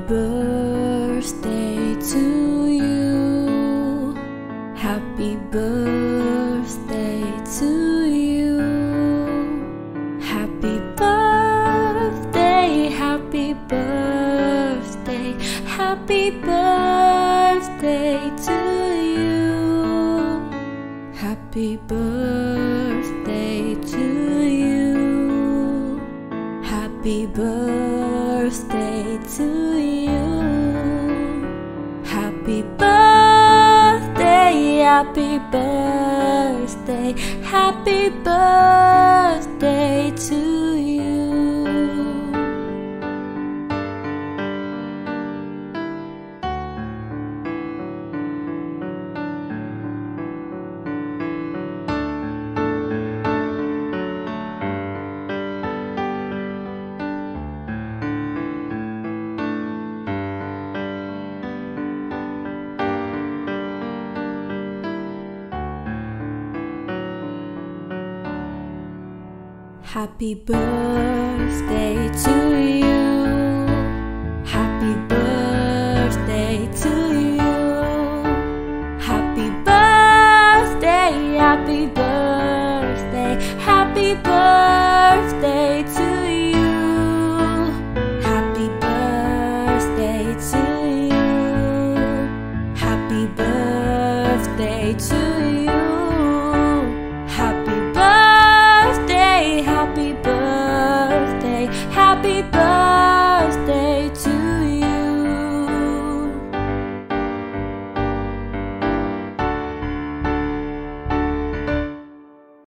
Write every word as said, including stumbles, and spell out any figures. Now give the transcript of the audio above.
birthday to you. Happy birthday to you. Happy birthday, happy birthday, happy birthday to you. Happy birthday to you. Happy birthday to you. Happy birthday, happy birthday, happy birthday to you. Happy birthday to you. Happy birthday to you. Happy birthday, happy birthday, happy birthday to you. Happy birthday to you. Happy birthday to you.